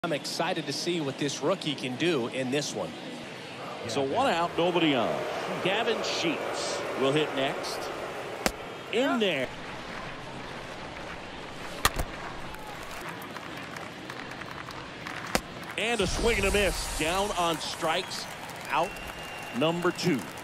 I'm excited to see what this rookie can do in this one. So 1 out, nobody on. Gavin Sheets will hit next. In there. And a swing and a miss. Down on strikes. Out number 2.